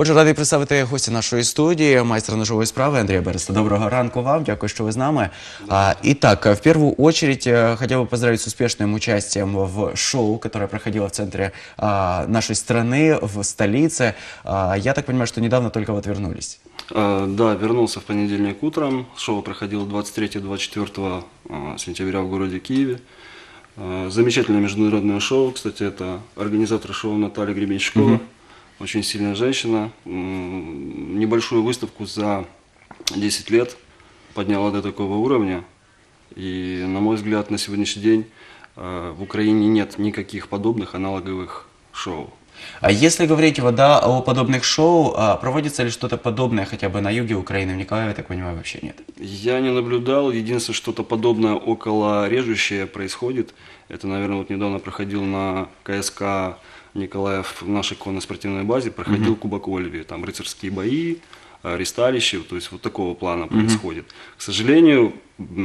Отже, радий представити гостя нашої студії, майстра ножової справи Андрія Береста. Доброго ранку вам, дякую, что вы с нами. Итак, в первую очередь хотел бы поздравить с успешным участием в шоу, которое проходило в центре нашей страны, в столице. Я так понимаю, что недавно только вот вернулись. Да, вернулся в понедельник утром. Шоу проходило 23-24 сентября в городе Киеве. Замечательное международное шоу. Кстати, это организатор шоу Наталья Гребенщикова. Очень сильная женщина. Небольшую выставку за 10 лет подняла до такого уровня. И, на мой взгляд, на сегодняшний день в Украине нет никаких подобных аналоговых шоу. А если говорить о подобных шоу, проводится ли что-то подобное хотя бы на юге Украины, в Николаеве, я так понимаю, вообще нет? Я не наблюдал. Единственное, что-то подобное около режущее происходит. Это, наверное, вот недавно проходил на КСК Николаев в нашей конно-спортивной базе, проходил Кубок Ольви. Там рыцарские бои, ресталище, то есть вот такого плана происходит. К сожалению,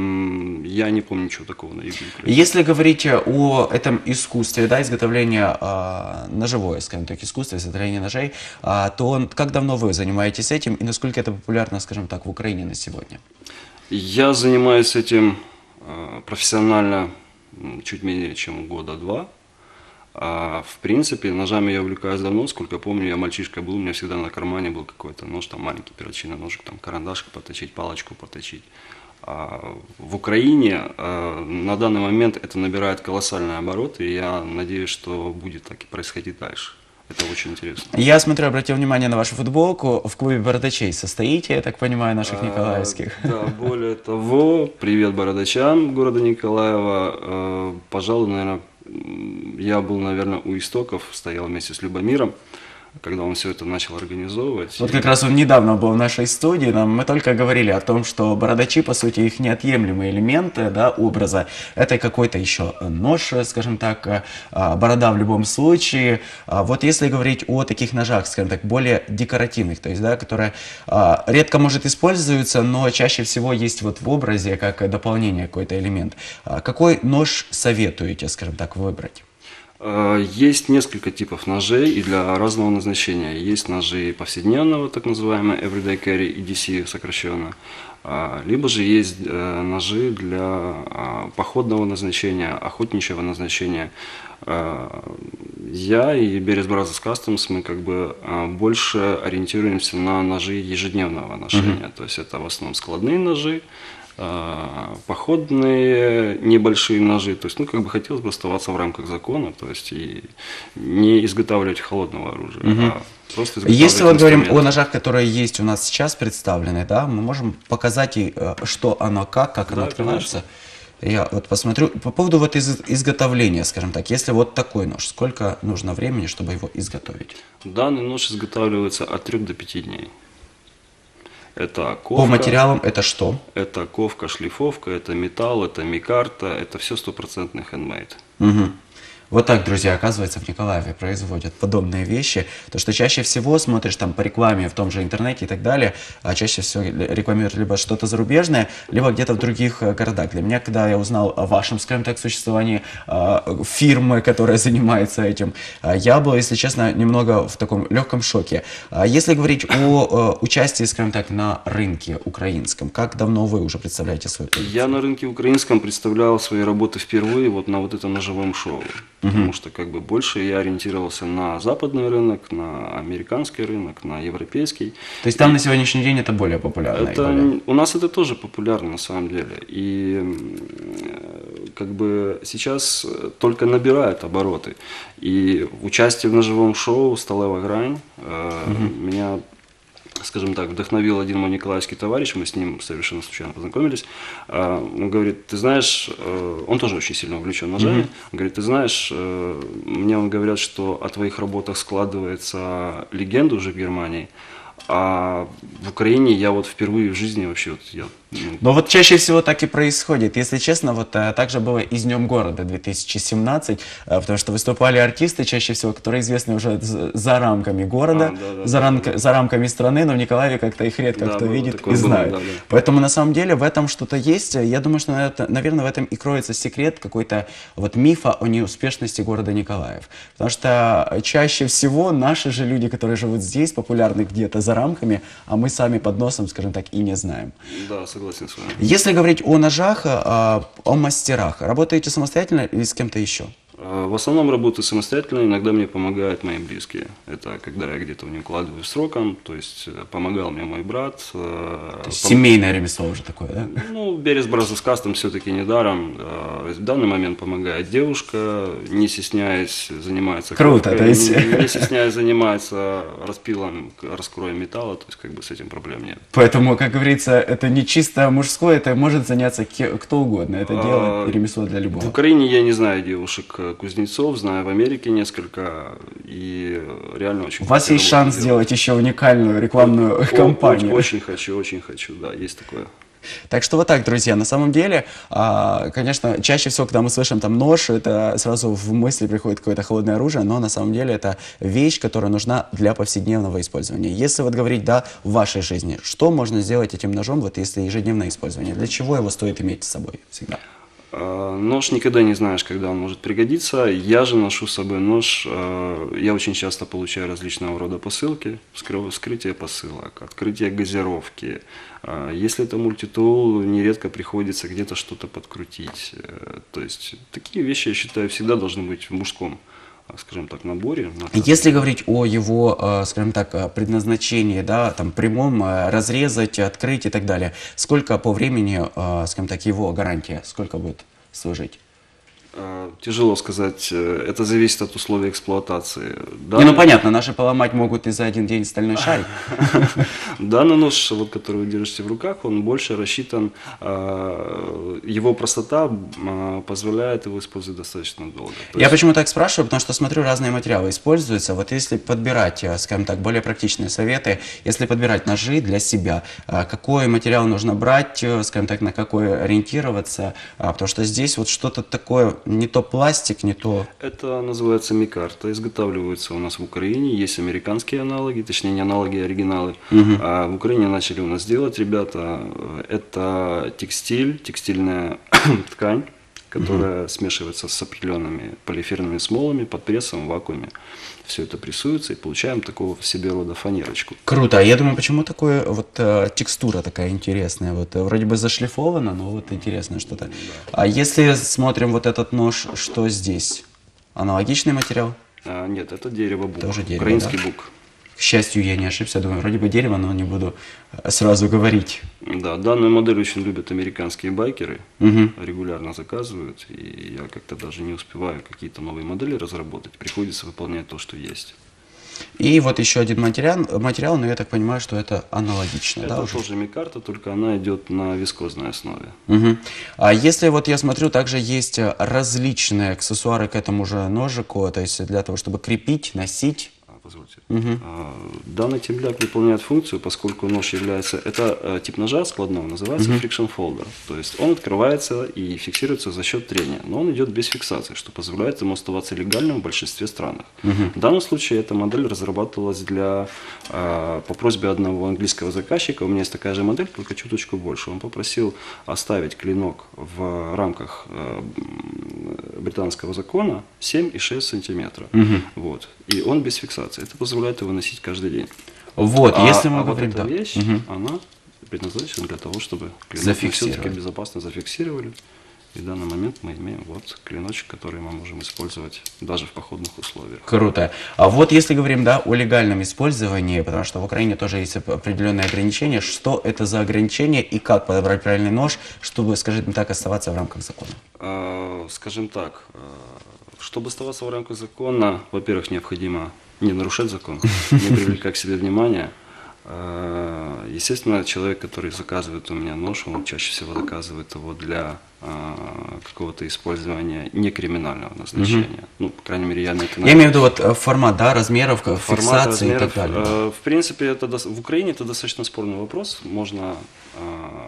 я не помню ничего такого на юге Украины. Если говорить о этом искусстве, да, изготовления ножевое, скажем так, искусство, изготовления ножей, то как давно вы занимаетесь этим и насколько это популярно, скажем так, в Украине на сегодня? Я занимаюсь этим профессионально чуть менее чем года два. В принципе, ножами я увлекаюсь давно, сколько помню, я мальчишка был, у меня всегда на кармане был какой-то нож, там маленький перочинный ножик, там карандашик поточить, палочку поточить. В Украине на данный момент это набирает колоссальный оборот, и я надеюсь, что будет так и происходить дальше. Это очень интересно. Я смотрю, обратил внимание на вашу футболку, в клубе бородачей состоите, я так понимаю, наших николаевских. Да, более того, привет бородачам города Николаева, пожалуй, наверное, я был, наверное, у истоков, стоял вместе с Любомиром, когда он все это начал организовывать. Вот как раз он недавно был в нашей студии, мы только говорили о том, что бородачи, по сути, их неотъемлемые элементы, да, образа, это какой-то еще нож, скажем так, борода в любом случае. Вот если говорить о таких ножах, скажем так, более декоративных, то есть, да, которые редко, может, используются, но чаще всего есть вот в образе как дополнение какой-то элемент. Какой нож советуете, скажем так, выбрать? Есть несколько типов ножей и для разного назначения. Есть ножи повседневного, так называемые everyday carry, EDC сокращенно. Либо же есть ножи для походного назначения, охотничьего назначения. Я и Берес Brothers Customs, мы как бы больше ориентируемся на ножи ежедневного ношения. То есть это в основном складные ножи, походные небольшие ножи, то есть, ну, как бы хотелось бы оставаться в рамках закона, то есть, и не изготавливать холодного оружия, а просто изготавливать Если мы говорим инструменты. о ножах, которые есть у нас сейчас представлены, да, мы можем показать, что оно, как оно Да, открывается. Я вот посмотрю, по поводу вот изготовления, скажем так, если вот такой нож, сколько нужно времени, чтобы его изготовить? Данный нож изготавливается от 3 до 5 дней. Это ковка, По материалам это что? это ковка, шлифовка, это металл, это микарта, это все 100% handmade. Угу. Вот так, друзья, оказывается, в Николаеве производят подобные вещи. То, что чаще всего смотришь там по рекламе в том же интернете и так далее, а чаще всего рекламируют либо что-то зарубежное, либо где-то в других городах. Для меня, когда я узнал о вашем, скажем так, существовании фирмы, которая занимается этим, я был, если честно, немного в таком легком шоке. Если говорить о участии, скажем так, на рынке украинском, как давно вы уже представляете свою позицию? Я на рынке украинском представлял свои работы впервые вот на вот этом ножевом шоу. Потому что как бы больше я ориентировался на западный рынок, на американский рынок, на европейский. То есть там на сегодняшний день это более популярно? У нас это тоже популярно на самом деле. И как бы сейчас только набирает обороты. И участие в ножевом шоу «Сталева грань» меня, скажем так, вдохновил один мой николаевский товарищ, мы с ним совершенно случайно познакомились. Он говорит, ты знаешь, он тоже очень сильно увлечен ножами, он говорит, ты знаешь, мне говорят, что о твоих работах складывается легенда уже в Германии, а в Украине я вот впервые в жизни вообще, вот я Но вот чаще всего так и происходит. Если честно, вот так же было и с Днем города 2017, потому что выступали артисты чаще всего, которые известны уже за рамками города, за рамками страны, но в Николаеве как-то их редко Да, кто было видит такое, и было, знает. да. Поэтому на самом деле в этом что-то есть. Я думаю, что, наверное, в этом и кроется секрет какой-то вот мифа о неуспешности города Николаев. Потому что чаще всего наши же люди, которые живут здесь, популярны где-то за рамками, а мы сами под носом, скажем так, и не знаем. Да, согласен с вами. Если говорить о ножах, о мастерах, работаете самостоятельно или с кем-то еще? В основном работаю самостоятельно, иногда мне помогают мои близкие. Это когда я где-то не укладываюсь сроком, то есть помогал мне мой брат. То есть семейное ремесло уже такое, да? Ну, Берез Brothers Custom все-таки недаром. В данный момент помогает девушка, не стесняясь занимается Круто, кровкой, то есть... не стесняясь занимается распилом, раскроем металла, то есть как бы с этим проблем нет. Поэтому, как говорится, это не чисто мужское, это может заняться кто угодно. Это дело и ремесло для любого. В Украине я не знаю девушек-кузнецов, знаю в Америке несколько, и реально очень У вас есть шанс сделать еще уникальную рекламную кампанию. Очень хочу, да, есть такое. Так что вот так, друзья, на самом деле, конечно, чаще всего, когда мы слышим там нож, это сразу в мысли приходит какое-то холодное оружие, но на самом деле это вещь, которая нужна для повседневного использования. Если вот говорить, да, в вашей жизни, что можно сделать этим ножом, вот если ежедневное использование, для чего его стоит иметь с собой всегда? Нож никогда не знаешь, когда он может пригодиться. Я же ношу с собой нож. Я очень часто получаю различного рода посылки, вскрытие посылок, открытие газировки. Если это мультитул, нередко приходится где-то что-то подкрутить. То есть такие вещи, я считаю, всегда должны быть в мужском, скажем так, наборе. Если говорить о его, скажем так, предназначении, да, там прямом, разрезать, открыть и так далее, сколько по времени, скажем так, его гарантия, сколько будет служить? Тяжело сказать, это зависит от условий эксплуатации. Не, ну понятно, наши поломать могут и за один день стальной шарик. Данный нож, вот, который вы держите в руках, он больше рассчитан, его простота позволяет его использовать достаточно долго. Я почему так спрашиваю, потому что смотрю, разные материалы используются. Вот если подбирать, скажем так, более практичные советы, если подбирать ножи для себя, какой материал нужно брать, скажем так, на какой ориентироваться, потому что здесь вот что-то такое, не то пластик, не то... Это называется микарта, изготавливается у нас в Украине, есть американские аналоги, точнее не аналоги, а оригиналы. А в Украине начали у нас делать ребята, это текстиль, текстильная ткань, которая смешивается с определенными полиэфирными смолами под прессом в вакууме. Все это прессуется и получаем такого в себе рода фанерочку. Круто. Я думаю, почему такое вот текстура такая интересная? Вот вроде бы зашлифовано, но вот интересное что-то. Да. А если смотрим вот этот нож, что здесь? Аналогичный материал? Нет, это дерево бук. Тоже дерево, украинский да? бук. К счастью, я не ошибся. Думаю, вроде бы дерево, но не буду сразу говорить. Да, данную модель очень любят американские байкеры, регулярно заказывают, и я как-то даже не успеваю какие-то новые модели разработать, приходится выполнять то, что есть. И вот еще один материал, но я так понимаю, что это аналогично, это да? Это тоже микарта, только она идет на вискозной основе. А если вот я смотрю, также есть различные аксессуары к этому же ножику, то есть для того, чтобы крепить, носить. Позвольте. Данный темляк выполняет функцию, поскольку нож является, это тип ножа складного, называется friction folder. То есть он открывается и фиксируется за счет трения, но он идет без фиксации, что позволяет ему оставаться легальным в большинстве стран. В данном случае эта модель разрабатывалась по просьбе одного английского заказчика. У меня есть такая же модель, только чуточку больше. Он попросил оставить клинок в рамках британского закона 7,6 сантиметра. Вот. И он без фиксации. Это позволяет его носить каждый день. Вот, если мы говорим, вот эта вещь, она предназначена для того, чтобы клинок мы все-таки безопасно зафиксировали. И в данный момент мы имеем вот клиночек, который мы можем использовать даже в походных условиях. Круто. А вот если говорим, да, о легальном использовании, потому что в Украине тоже есть определенные ограничения, что это за ограничения и как подобрать правильный нож, чтобы, скажем так, оставаться в рамках закона? Скажем так, чтобы оставаться в рамках закона, во-первых, необходимо не нарушать закон, не привлекать к себе внимания. Естественно, человек, который заказывает у меня нож, он чаще всего заказывает его для какого-то использования некриминального назначения. Ну, по крайней мере, я на это... Я имею в виду вот формат, да, размеров, фиксации и так далее. В принципе, в Украине это достаточно спорный вопрос. Можно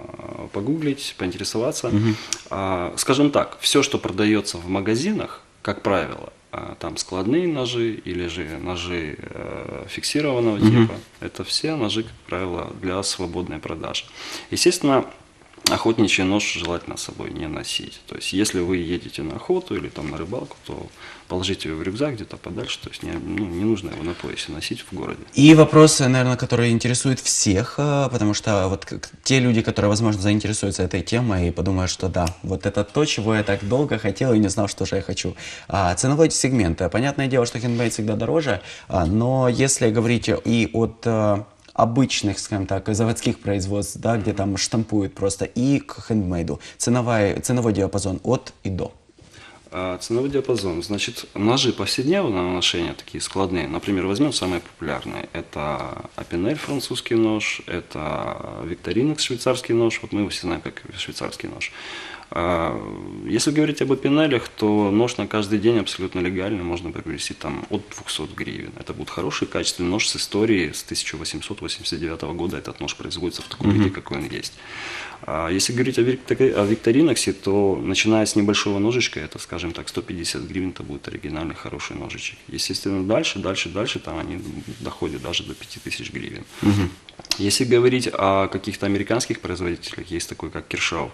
погуглить, поинтересоваться. Скажем так, все, что продается в магазинах, как правило, там складные ножи или же ножи фиксированного типа, это все ножи, как правило, для свободной продажи. Естественно, охотничий нож желательно с собой не носить. То есть, если вы едете на охоту или там на рыбалку, то положите его в рюкзак где-то подальше, то есть не нужно его на поясе носить в городе. И вопрос, наверное, который интересует всех, потому что вот те люди, которые, возможно, заинтересуются этой темой и подумают, что да, вот это то, чего я так долго хотел и не знал, что же я хочу. Ценовой сегмент. Понятное дело, что хендмейд всегда дороже, но если говорить и от обычных, скажем так, заводских производств, да, где там штампуют просто, и к хендмейду, ценовой диапазон от и до. Ценовой диапазон. Значит, ножи повседневного ношения, такие складные, например, возьмем самые популярные. Это Апинель, французский нож, это Викторинекс, швейцарский нож. Вот мы его все знаем как швейцарский нож. Если говорить об Апинелях, то нож на каждый день абсолютно легально можно приобрести там от 200 гривен. Это будет хороший, качественный нож с историей. С 1889 года этот нож производится в таком виде, какой он есть. Если говорить о Викторинексе, то начиная с небольшого ножичка, это, скажем так, 150 гривен, это будет оригинальный хороший ножичек. Естественно, дальше, там они доходят даже до 5000 гривен. Если говорить о каких-то американских производителях, есть такой, как Киршау,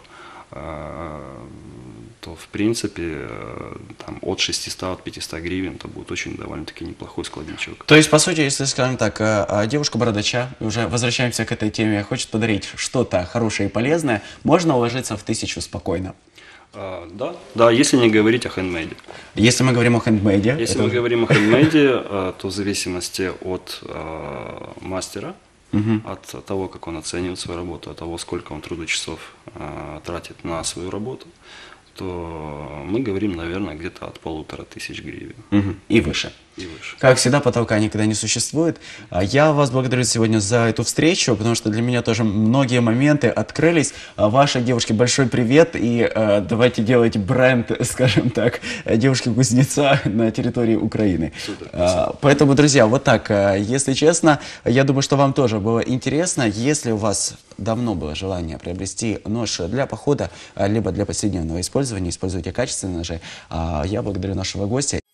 то, в принципе, там, от 600, от 500 гривен это будет очень довольно-таки неплохой складничок. То есть, по сути, если, скажем так, девушка-бородача, уже возвращаемся к этой теме, хочет подарить что-то хорошее и полезное, можно уложиться в 1000 спокойно. Да, если не говорить о хендмейде. Если мы говорим о хендмейде. Если мы говорим о хендмейде, то в зависимости от мастера, от того, как он оценивает свою работу, от того, сколько он трудочасов тратит на свою работу, то мы говорим, наверное, где-то от 1500 гривен. И выше. И выше. Как всегда, потолка никогда не существует. Я вас благодарю сегодня за эту встречу, потому что для меня тоже многие моменты открылись. Вашей девушке большой привет, и давайте делать бренд, скажем так, девушки-кузнеца на территории Украины. Супер. Поэтому, друзья, вот так, если честно, я думаю, что вам тоже было интересно. Если у вас давно было желание приобрести нож для похода, либо для повседневного использования, используйте качественные ножи. Я благодарю нашего гостя.